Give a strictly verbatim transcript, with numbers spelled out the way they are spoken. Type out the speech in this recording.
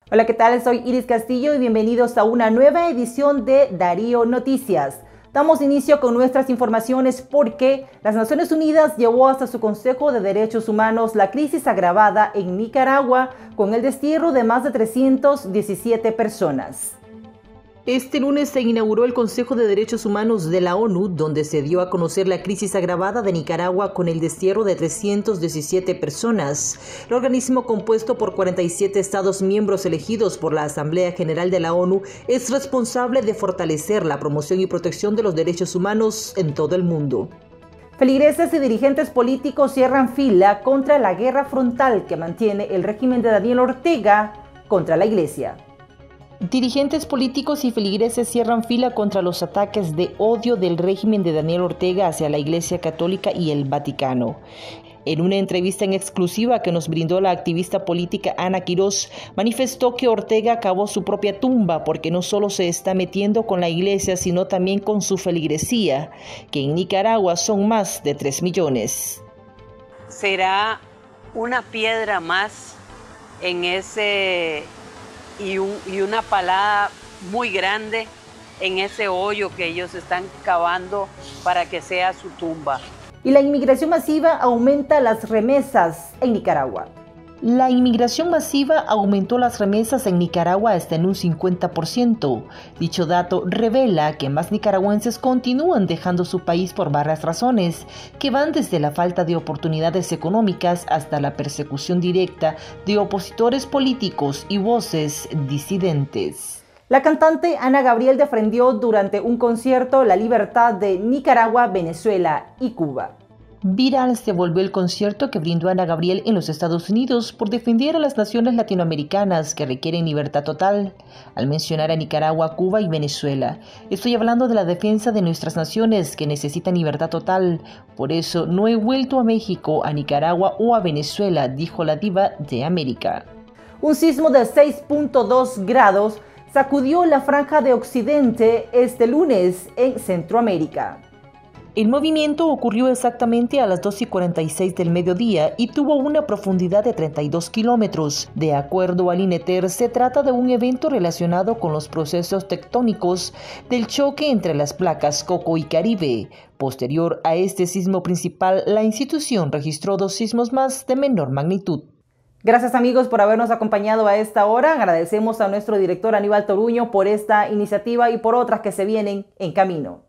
Hola, ¿qué tal? Soy Iris Castillo y bienvenidos a una nueva edición de Darío Noticias. Damos inicio con nuestras informaciones porque las Naciones Unidas llevó hasta su Consejo de Derechos Humanos la crisis agravada en Nicaragua con el destierro de más de trescientas diecisiete personas. Este lunes se inauguró el Consejo de Derechos Humanos de la ONU, donde se dio a conocer la crisis agravada de Nicaragua con el destierro de trescientas diecisiete personas. El organismo, compuesto por cuarenta y siete estados miembros elegidos por la Asamblea General de la ONU, es responsable de fortalecer la promoción y protección de los derechos humanos en todo el mundo. Feligreses y dirigentes políticos cierran fila contra la guerra frontal que mantiene el régimen de Daniel Ortega contra la Iglesia. Dirigentes políticos y feligreses cierran fila contra los ataques de odio del régimen de Daniel Ortega hacia la Iglesia Católica y el Vaticano. En una entrevista en exclusiva que nos brindó la activista política Ana Quirós, manifestó que Ortega cavó su propia tumba porque no solo se está metiendo con la Iglesia, sino también con su feligresía, que en Nicaragua son más de tres millones. Será una piedra más en ese... Y, un, y una palada muy grande en ese hoyo que ellos están cavando para que sea su tumba. Y la inmigración masiva aumenta las remesas en Nicaragua. La inmigración masiva aumentó las remesas en Nicaragua hasta en un cincuenta por ciento. Dicho dato revela que más nicaragüenses continúan dejando su país por varias razones, que van desde la falta de oportunidades económicas hasta la persecución directa de opositores políticos y voces disidentes. La cantante Ana Gabriel defendió durante un concierto la libertad de Nicaragua, Venezuela y Cuba. Viral se volvió el concierto que brindó Ana Gabriel en los Estados Unidos por defender a las naciones latinoamericanas que requieren libertad total, al mencionar a Nicaragua, Cuba y Venezuela. Estoy hablando de la defensa de nuestras naciones que necesitan libertad total. Por eso no he vuelto a México, a Nicaragua o a Venezuela, dijo la diva de América. Un sismo de seis punto dos grados sacudió la franja de Occidente este lunes en Centroamérica. El movimiento ocurrió exactamente a las dos y cuarenta y seis del mediodía y tuvo una profundidad de treinta y dos kilómetros. De acuerdo al INETER, se trata de un evento relacionado con los procesos tectónicos del choque entre las placas Coco y Caribe. Posterior a este sismo principal, la institución registró dos sismos más de menor magnitud. Gracias amigos por habernos acompañado a esta hora. Agradecemos a nuestro director Aníbal Toruño por esta iniciativa y por otras que se vienen en camino.